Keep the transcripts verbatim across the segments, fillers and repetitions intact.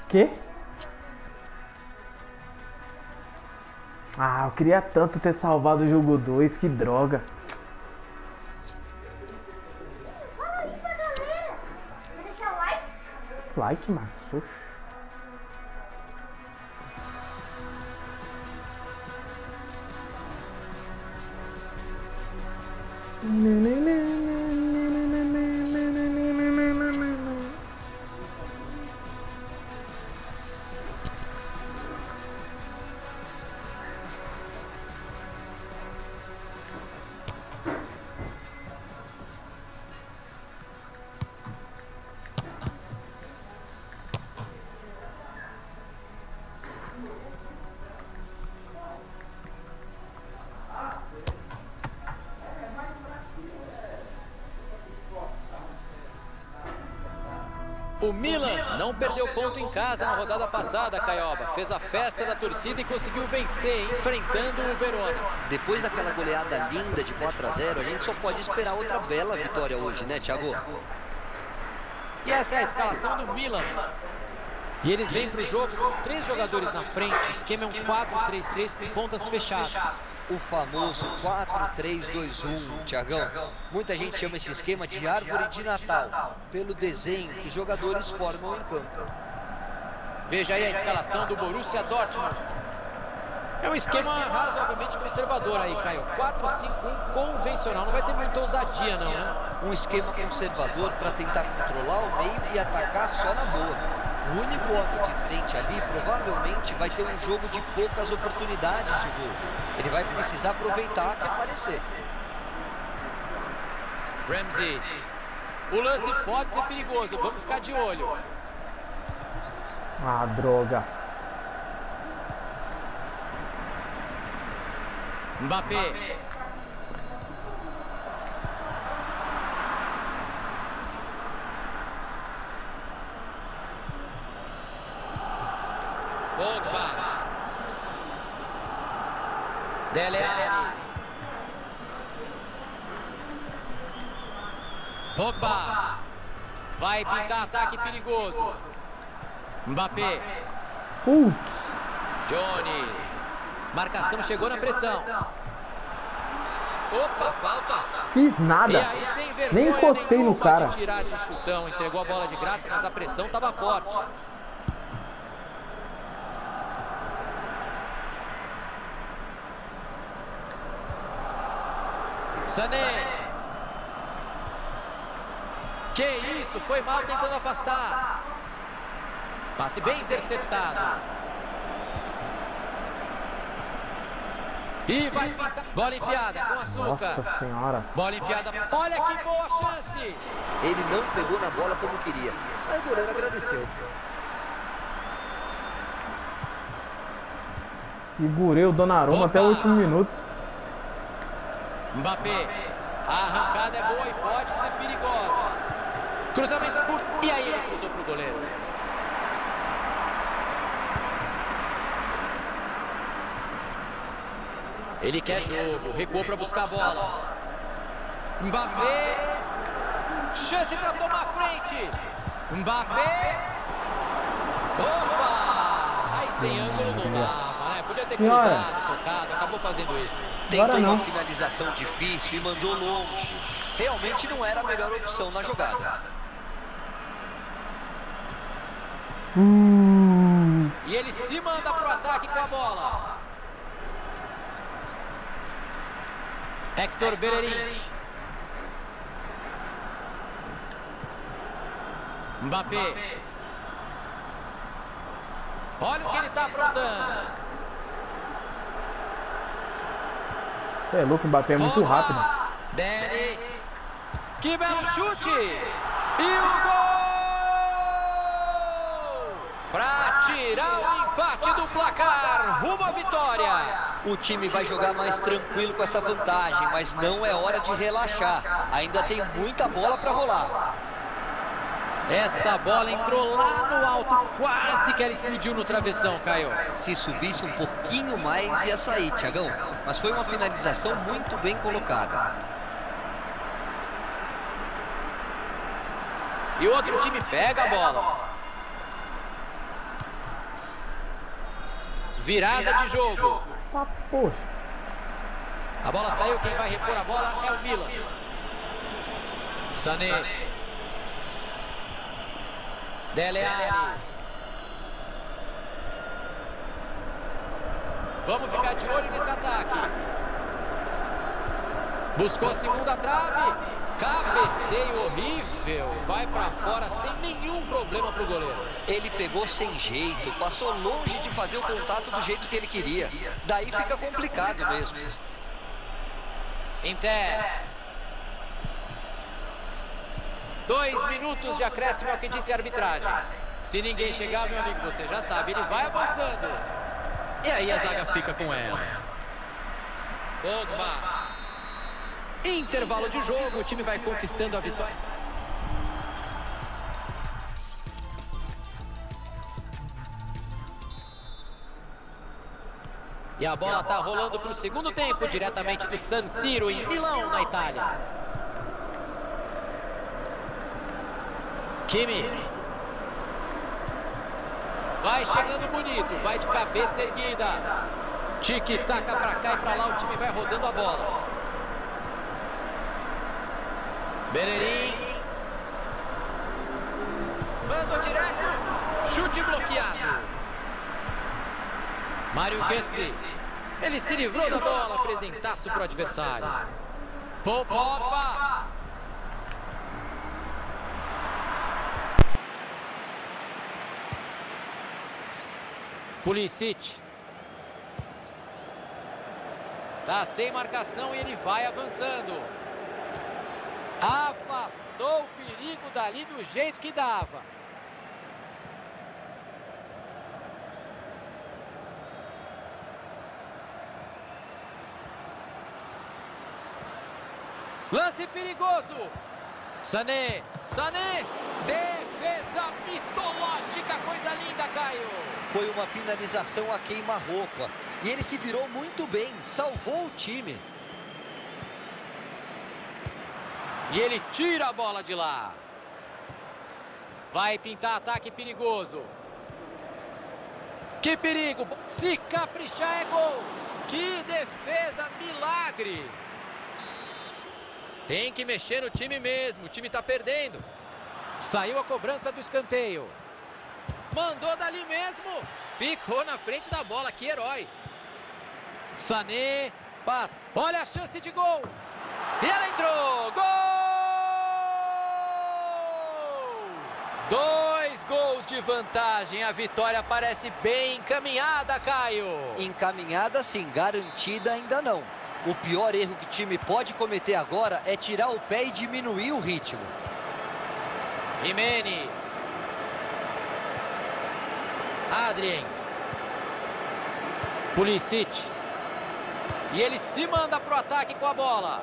Quê? Ah, eu queria tanto ter salvado o jogo dois, que droga. Fala aí pra galera. Vai deixar o like? Like, Marcos. Oxi. O Milan não perdeu ponto em casa na rodada passada, Caioba. Fez a festa da torcida e conseguiu vencer, enfrentando o Verona. Depois daquela goleada linda de quatro a zero, a gente só pode esperar outra bela vitória hoje, né, Thiago? E essa é a escalação do Milan. E eles vêm para o jogo com três jogadores na frente. O esquema é um quatro três três com pontas fechadas. O famoso quatro três dois um, Thiagão. Muita gente chama esse esquema de árvore de Natal, pelo desenho que os jogadores formam em campo. Veja aí a escalação do Borussia Dortmund. É um esquema razoavelmente conservador aí, Caio. quatro cinco um convencional. Não vai ter muita ousadia, não, né? Um esquema conservador para tentar controlar o meio e atacar só na boa. O único homem de frente ali provavelmente vai ter um jogo de poucas oportunidades de gol. Ele vai precisar aproveitar que aparecer. Ramsey. O lance pode ser perigoso. Vamos ficar de olho. Ah, droga. Mbappé. Pogba. Dele Alli. Pogba. Vai pintar ataque perigoso. Mbappé. Putz. Johnny. Marcação chegou na pressão. Opa, falta. Fiz nada. E aí, sem vergonha, nem encostei no cara. De tirar de chutão, entregou a bola de graça, mas a pressão estava forte. Sané. Que isso, foi mal tentando afastar. Passe bem interceptado. E vai pintar. Bola enfiada com açúcar. Nossa senhora. Bola enfiada. Olha que boa chance. Ele não pegou na bola como queria. Aí o goleiro agradeceu. Segurei o Donnarumma até o último minuto. Mbappé. A arrancada é boa e pode ser perigosa. Cruzamento curto. E aí ele cruzou para o goleiro. Ele quer jogo. Recuou para buscar a bola. Mbappé. Chance para tomar a frente. Mbappé. Opa! Aí sem ângulo não dava, né? Podia ter cruzado, tocado. Acabou fazendo isso. Tentou uma finalização difícil e mandou longe. Realmente não era a melhor opção na jogada. Hum. E ele se manda pro ataque com a bola. Hector Bellerin. Mbappé. Olha o que ele está aprontando. É louco, o Mbappé é muito Opa! rápido. Dele. Que belo chute. E o gol! Para tirar o empate do placar. Rumo à vitória. O time vai jogar mais tranquilo com essa vantagem, mas não é hora de relaxar. Ainda tem muita bola para rolar. Essa bola entrou lá no alto, quase que ela explodiu no travessão, Caio. Se subisse um pouquinho mais ia sair, Thiagão. Mas foi uma finalização muito bem colocada. E o outro time pega a bola. Virada de jogo. Ah, poxa. A bola saiu, quem vai repor a bola é o Milan. Sané. Dele Alli. Vamos ficar de olho nesse ataque. Buscou a segunda trave. Cabeceio horrível. Vai pra fora sem nenhum problema pro goleiro. Ele pegou sem jeito, passou longe de fazer o contato do jeito que ele queria. Daí fica complicado mesmo. Inter. Dois minutos de acréscimo é o que disse a arbitragem. Se ninguém chegar, meu amigo, você já sabe, ele vai avançando. E aí a zaga fica com ela. Pogba. Intervalo de jogo, o time vai conquistando a vitória. E a bola está rolando para o segundo tempo, diretamente do San Siro, em Milão, na Itália. Kimmich. Vai chegando bonito, vai de cabeça erguida. Tic-taca para cá e para lá, o time vai rodando a bola. Bellerin. Mandou direto. Chute bloqueado. Mário Götze. Ele se livrou da bola. Apresentaço para o adversário. Paul Pogba. Pulisic. Tá sem marcação e ele vai avançando. Afastou o perigo dali do jeito que dava. Lance perigoso. Sané. Sané. Defesa mitológica. Coisa linda, Caio. Foi uma finalização a queima-roupa. E ele se virou muito bem. Salvou o time. E ele tira a bola de lá. Vai pintar ataque perigoso. Que perigo. Se caprichar é gol. Que defesa, milagre. Tem que mexer no time mesmo. O time está perdendo. Saiu a cobrança do escanteio. Mandou dali mesmo. Ficou na frente da bola. Que herói. Sané. Passa. Olha a chance de gol. E ela entrou. Gol! Dois gols de vantagem. A vitória parece bem encaminhada, Caio. Encaminhada sim, garantida ainda não. O pior erro que o time pode cometer agora é tirar o pé e diminuir o ritmo. Jimenez. Adrien. Pulisic. E ele se manda para o ataque com a bola.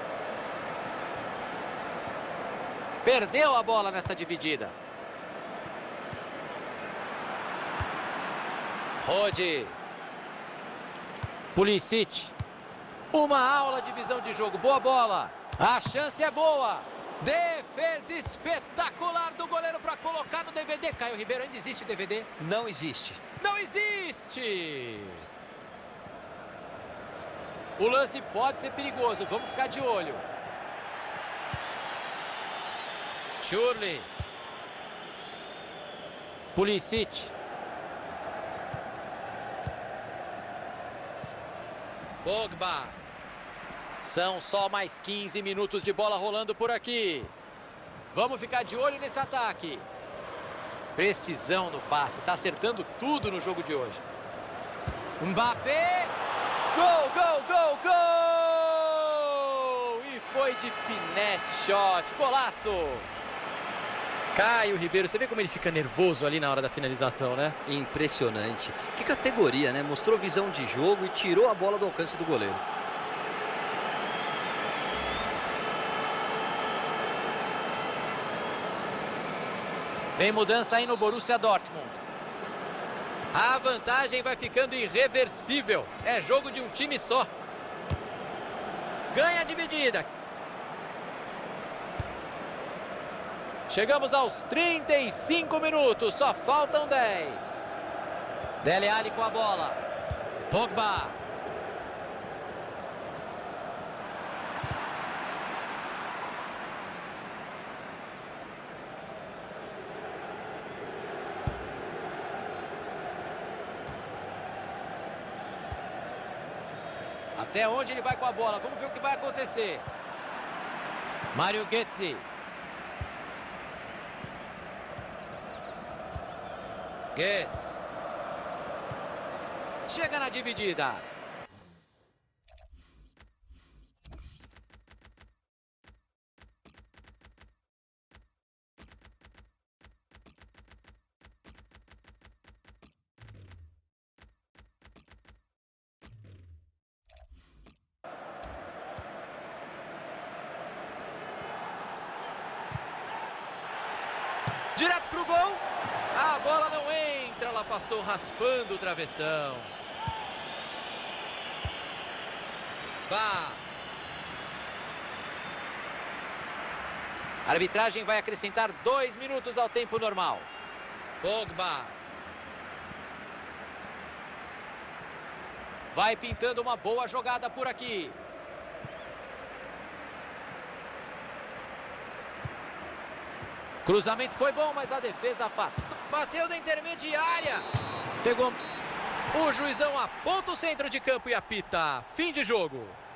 Perdeu a bola nessa dividida. Rode. Pulisic. Uma aula de visão de jogo. Boa bola. A chance é boa. Defesa espetacular do goleiro para colocar no D V D. Caio Ribeiro, ainda existe D V D? Não existe. Não existe! O lance pode ser perigoso. Vamos ficar de olho. Schürrle. Pulisic. Pogba. São só mais quinze minutos de bola rolando por aqui. Vamos ficar de olho nesse ataque. Precisão no passe. Está acertando tudo no jogo de hoje. Mbappé. Gol, gol, gol, gol! E foi de finesse shot. Golaço! Caio Ribeiro, você vê como ele fica nervoso ali na hora da finalização, né? Impressionante. Que categoria, né? Mostrou visão de jogo e tirou a bola do alcance do goleiro. Vem mudança aí no Borussia Dortmund. A vantagem vai ficando irreversível. É jogo de um time só. Ganha a dividida. Chegamos aos trinta e cinco minutos. Só faltam dez. Dele Alli com a bola. Pogba. Até onde ele vai com a bola? Vamos ver o que vai acontecer. Mário Götze. Götze. Chega na dividida. Direto pro gol. A bola não entra, ela passou raspando o travessão. Vá. A arbitragem vai acrescentar dois minutos ao tempo normal. Pogba. Vai pintando uma boa jogada por aqui. Cruzamento foi bom, mas a defesa afastou. Bateu da intermediária. Pegou. O juizão aponta o centro de campo e apita. Fim de jogo.